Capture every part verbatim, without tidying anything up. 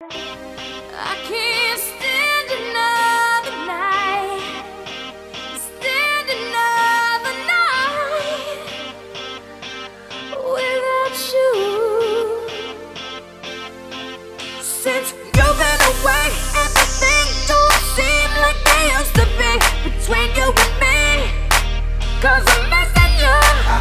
I can't stand another night, stand another night without you. Since you've been away, everything don't seem like they used to be between you and me. Cause I'm missing you,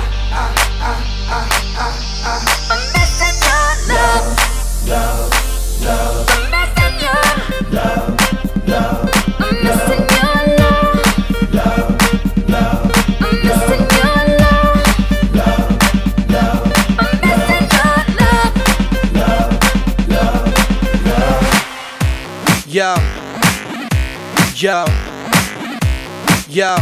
I'm missing your love, love. Love, I'm missing you. Love, love, I'm missing your love. Love, love, I'm missing your love. Love, love, I'm missing your love. Love, love, love. Yo, yo, yo.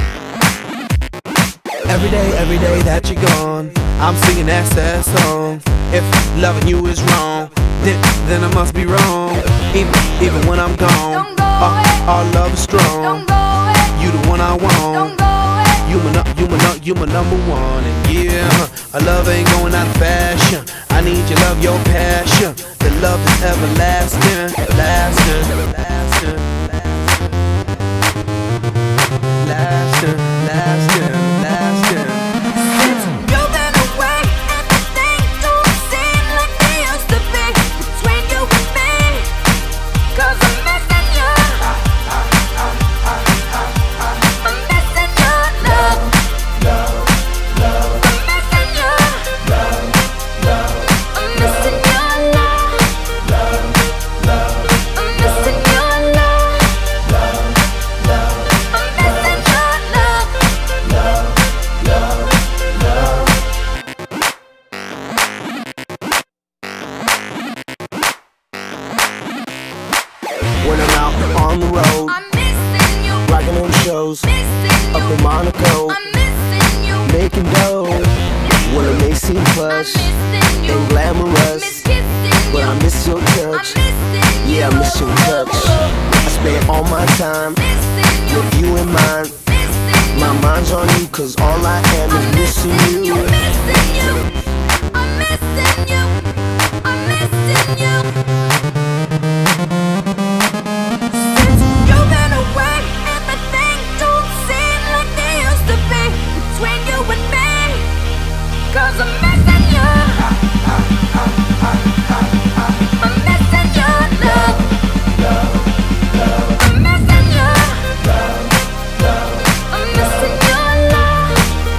Every day, every day that you're gone, I'm singing that sad song. If loving you is wrong, Then, then I must be wrong. Even, even when I'm gone, Don't go our, away. our love is strong. Don't go away. You the one I want. Don't go away. You my, nu- you my, nu- you my number one. And yeah, our love ain't going out of fashion. I need your love, your passion. The love is everlasting, lasting, lasting, lasting, lasting, lasting. Since you've been away, everything don't seem like they used to be between you and me. Cause I'm missing you, I'm missing your love, Love, love, I'm missing you, love, love, I'm missing your love, love, love, I'm missing your love, love, love, I'm missing your love. love, love, love. When I'm out on the road, I'm missing you, rocking them shows, missing up you, in Monaco, I'm missing you, making dough. When it may seem I'm plush missing you, and glamorous, miss kissing but you, I miss your I'm touch. missing you, Yeah, I miss your touch. I spend all my time missing you, with you in mind. missing you. My mind's on you, cause all I am is missing you. I'm missing you, I'm missing you, I'm missing you. Since you've been away, everything don't seem like they used to be between you and me. Cause I'm missing you, I'm missing your love, I'm missing you, I'm missing your love,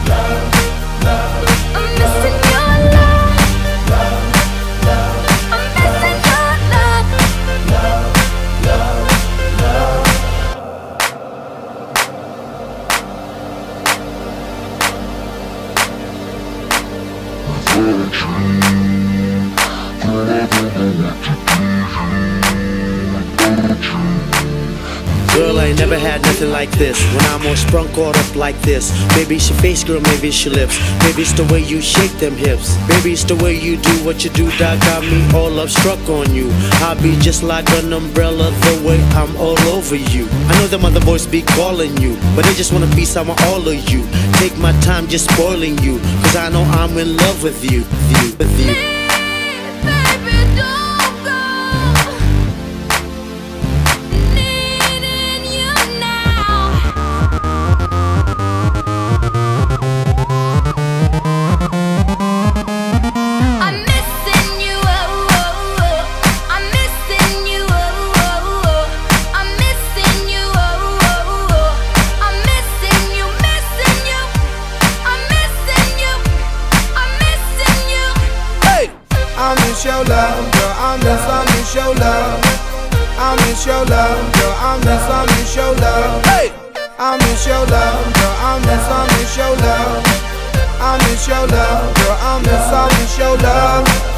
I'm missing your love, I'm missing Girl, I ain't never had nothing like this. When I'm all sprung, caught up like this. Maybe it's your face, girl, maybe it's your lips. Maybe it's the way you shake them hips. Maybe it's the way you do what you do that got me all up struck on you. I'll be just like an umbrella the way I'm all over you. I know them other boys be calling you, but they just wanna be some of all of you. Take my time just spoiling you, cause I know I'm in love with you, with you, with you. baby, don't go. Needing you now. I'm missing you, oh, oh, oh. I'm missing you, oh, oh, oh. I'm missing you, oh, oh, oh. I'm missing you, missing you. I'm missing you, I'm missing you. Hey, I miss your love, girl. I miss, I miss your love. I miss your love, girl. I miss, I miss your love. Hey, I miss your love, girl. I miss, I miss your love. I miss your love, girl. I miss, I miss your love.